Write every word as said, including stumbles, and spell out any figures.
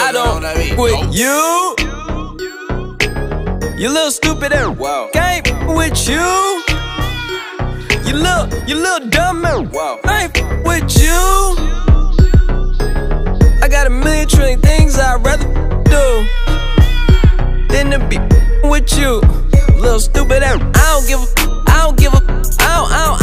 I don't f with you. You little stupid ass. Wow. Can't f with you. You little, you little dumb ass. Wow. I ain't f with you. I got a million trillion things I'd rather do than to be with you. Little stupid ass. I don't give a, I don't give a, I don't, I don't,